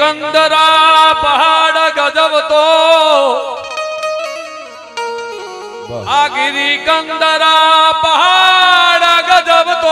कंदरा पहाड़ गजब तो आ गिरी कंदरा पहाड़ गजब तो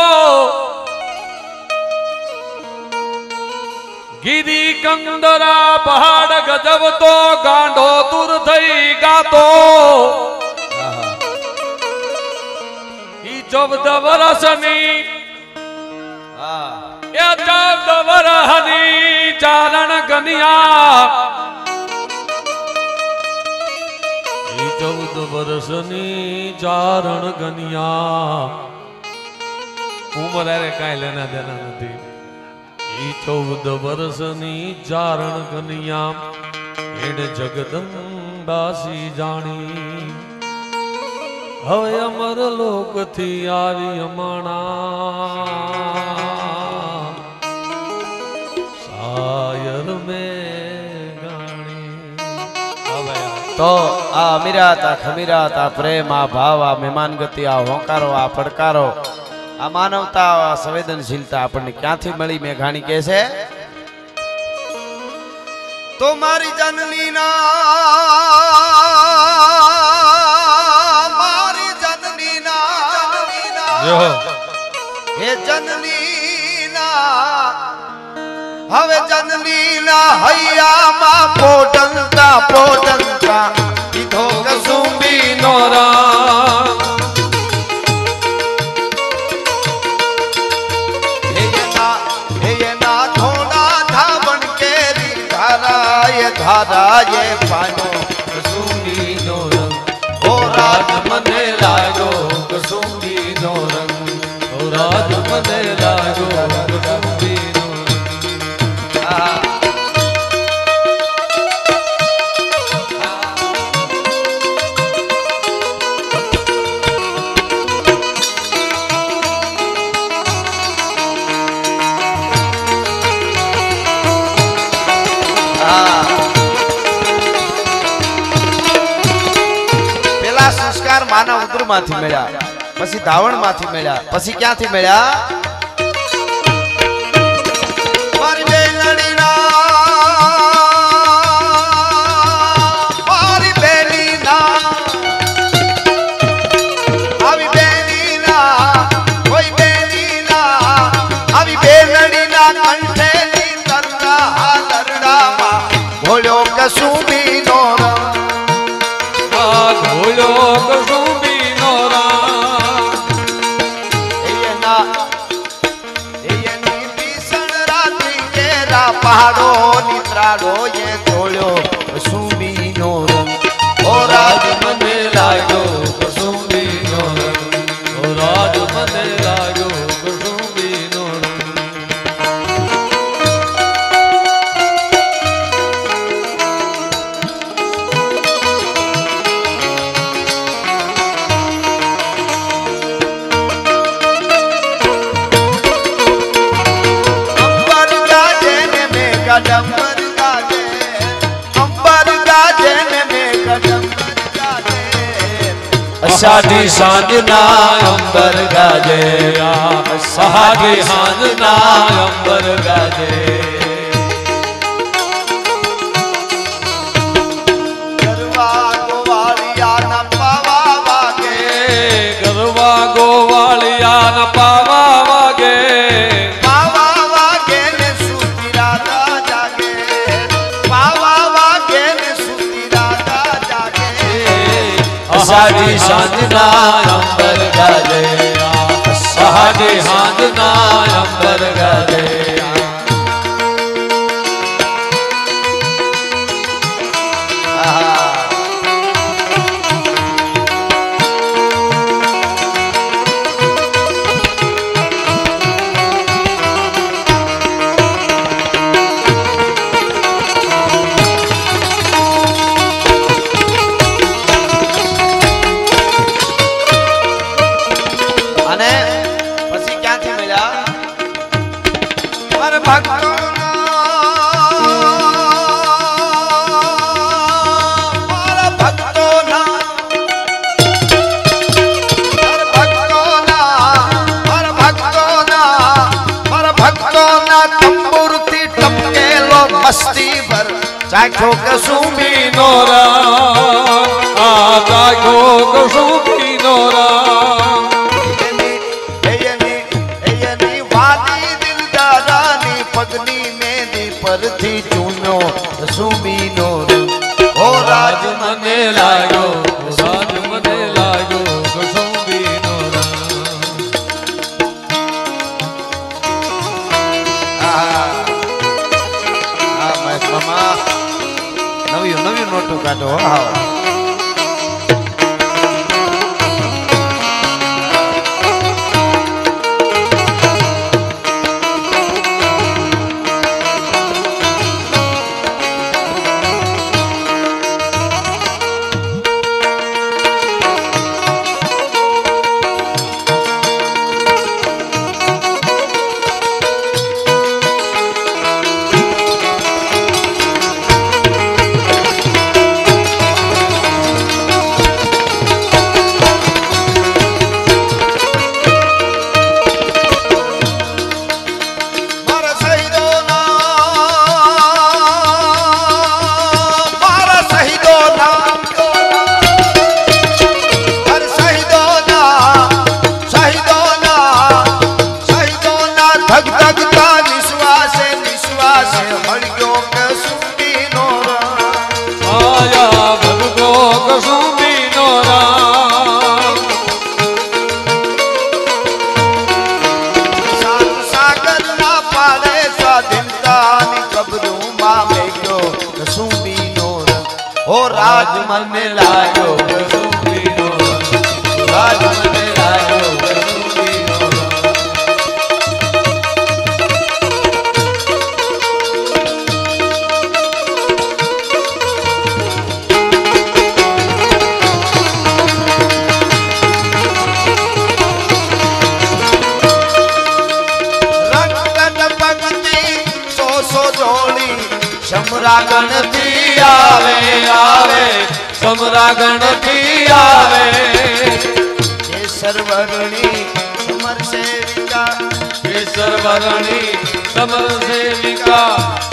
गिरी कंदरा पहाड़ गजब तो गांडो दूर थई गातो ई 14 वर्षनी या 14 वर्षनी चारण कन्या 14 वर्षनी चारण कन्या उम्र अरे काई लेना देना नहीं 14 वर्षनी चारण कन्या एड जगदंबासी जानी हवे अमर लोक थी आवी अमणा सायर में गाणी तो आ अमीराता खमीराता प्रेम आ भाव आ मेहमान गति आ होकारो आ फड़कारो आ मानवता आ संवेदनशीलता आपने क्या थी मिली मेघाणी कैसे तो मारी जननी ना हे जननी ना हवे जननी ना हैया मा पोटंता इधो कसुंबी नोरा हे ना थोड़ा धावन केरी धारा ये पानो कसुंबी नोरा ओ रात मने लागो कसुंबी नोरा राज मने लागो कसुंबी पेला संस्कार मानव उद्र माथी मेळ्या पसी धावण माथी मेळ्या पसी क्यांथी मेळ्या मारी बेलड़ी ना मारी बेली ना अभी बेली ना कोई बेली ना अभी बेलड़ी ना कंठे नी तरना दरड़ा मा भोलो कसुंबी नोरा भोलो कसुंबी नोरा पहाड़ो नित्राड़ो ये तोड़ो कसुंबी नो रंग ओ राज मने लागो कसुंबी नो रंग ओ राज मने लागो कसुंबी नो अंबर गाजे में कदम्बर गाजे अषाढ़ी सांजना अंबर गाजे अषाढ़ी सांजना अंबर गाजे गरवा गोवालिया न पावा वागे गरवा गोवालिया न पावा वागे साड़ी सांजना अंबर गाजे साड़ी सांजना अंबर गाजे રાખ્યો કસુંબી નો રામ આ જાગ્યો કસુંબી નો રામ એની વાલી દિલદારાની પગની મેદી પરથી ચૂનો કસુંબી નો રંગ ઓ રાજ મને લાગ્યો રાજ મને લાગ્યો કસુંબી નો રામ નવી નોટું કાઢો હા રાજ મને લાગ્યો કસુંબી નો રાજ મને લાગ્યો કસુંબી નો રંગ પગતી સો જોડી સમરા ગણતી આવે આવે સમરા ગણતી આવે કેસર વર્ણી સમર સેવિકા કેસર વર્ણી સમર સેવિકા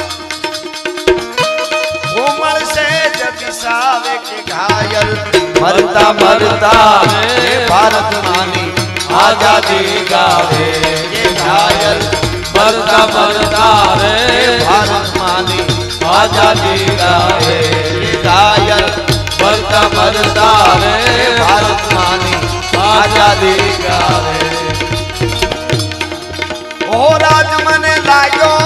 કોમળ સે જગસાવે કે ઘાયલ મરતા મરતા ભારત માની આઝાદી ગાવે કે ઘાયલ મરતા મરતા રે ભારત માની આઝાદી ગાવે ઘાયલ મરતા મરતા રે ભારત માની આઝાદી ગાવે ઓ રાજ મને લાગ્યો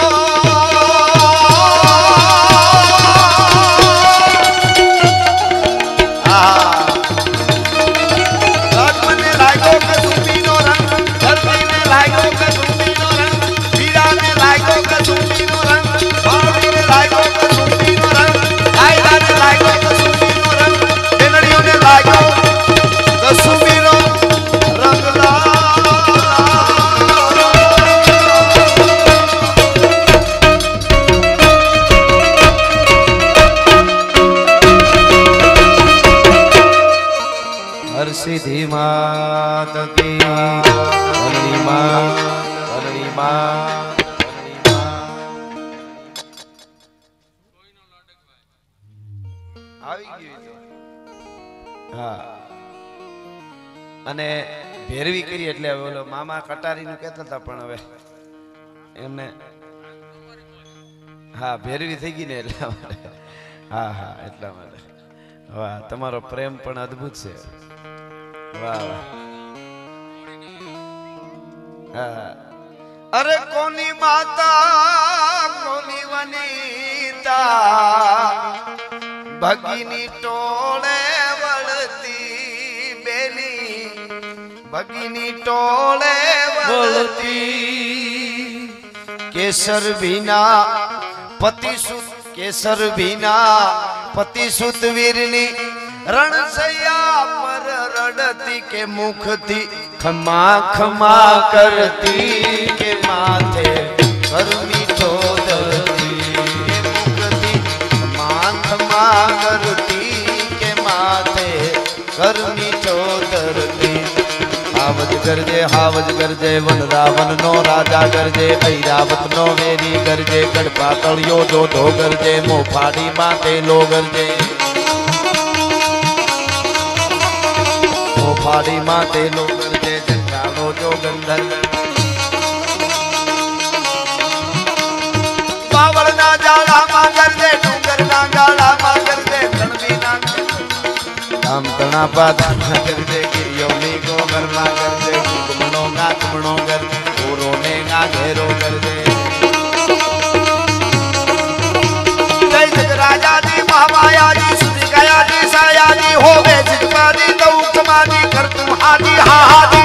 રાજ મને લાગ્યો કસુંબી નો રંગ ધરતીને લાગ્યો કસુંબી નો રંગ વીરાને લાગ્યો કસુંબી નો રંગ ભાવીને લાગ્યો કસુંબી નો રંગ આયલાને લાગ્યો કસુંબી નો રંગ બેનડીઓને લાગ્યો કસુંબી નો રંગ હર સિદ્ધિ માત કી હરની માં હરની માં આવી ગયું હા અને ભેરવી કરી એટલે હવે ઓલો મામા કટારીનું કહેતા હતા પણ હવે એમને હા ભેરવી થઈ ગઈ ને એટલા માટે હા હા એટલા માટે વાહ તમારો પ્રેમ પણ અદ્ભુત છે વાહ વાહ હા અરે કોની માતા કોની વનિતા ભગીની ટોળે વળતી બેની ભગીની ટોળે વળતી કેસર ભીના પતિસુત કેસર ભીના પતિસુત વીરની રણસૈયા પર રડતી કે મુખથી ખમા ખમા કરતી કે માથે કરુણી ધરતી કે મુખથી ખમા ખમા કરતી કે માથે કરુણી ધરતી આવજ गरजे हावज गरजे वन रावण नो राजा गरजे ऐरावत नो वेरी गरजे गढ़पा तलियो जो धो गरजे मोफाड़ी माते लो गरजे मोफाड़ी माते लो गरजे जंगालो जो गंधर बावल ना जाला मा गरजे डूंगर ना गाला मा गरजे तणवी ना हम तना पादा गरजे गिरियोनी को गरमा गरजे घुमणो गाचमणो गरजे ओरोने गा घेरो गरजे जय जग राजा जी महामाया जी सुधि गया जी साया जी होवे जितमा जी तऊ कमानी कर तुम हाजी हा हाजी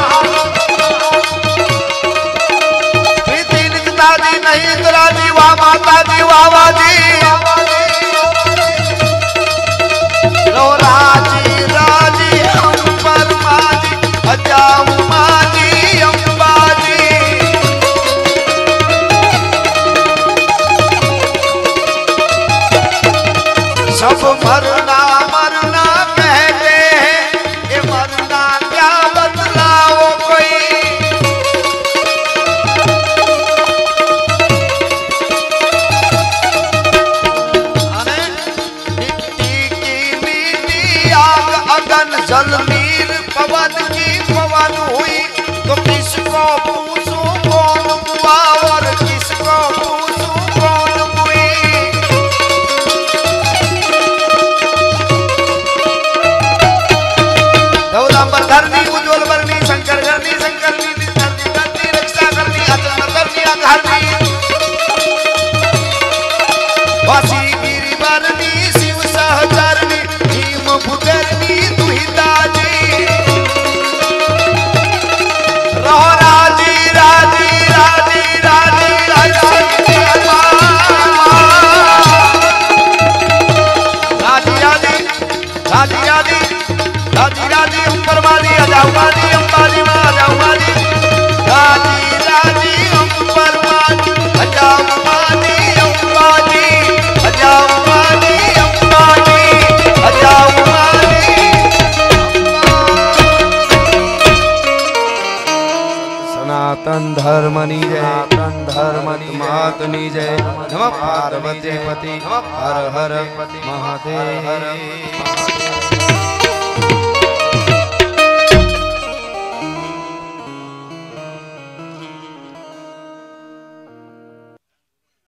प्रीति निजता जी नहीं तरा जी वाह माता जी वाह वाह जी रो राजी राजी अंबर माजी अजाऊ माजी अंबाजी सब मरना मरना कहते हैं ये मरना क्या बतलाओ कोई अगन जल नीर पवन की पवन हुई तो किसको पूछूं कौन हुआ और किसको पूछूं कौन हुई गौरांबर धरनी उज्ज्वल वर्णी शंकर धरनी शंकरनी धरनी धरनी रक्षा करनी अचल करनी अधरनी वासी गिरी वर्णी शिव सहचरनी भीम भुजरनी दुहिता जी रहो राजी राजी राजी राजी राजी राजी राजी राजी राजी राजी राजी अंबरवादी अजाऊवादी अंबाजी मां अजाऊवादी राजी राजी अंबरवादी अजाऊवादी अंबाजी अजाऊवादी अंबाजी अजाऊवादी सनातन धर्मनी जय सनातन धर्मनी महात्मनी जय नमः पार्वती पति हर हर महादेव।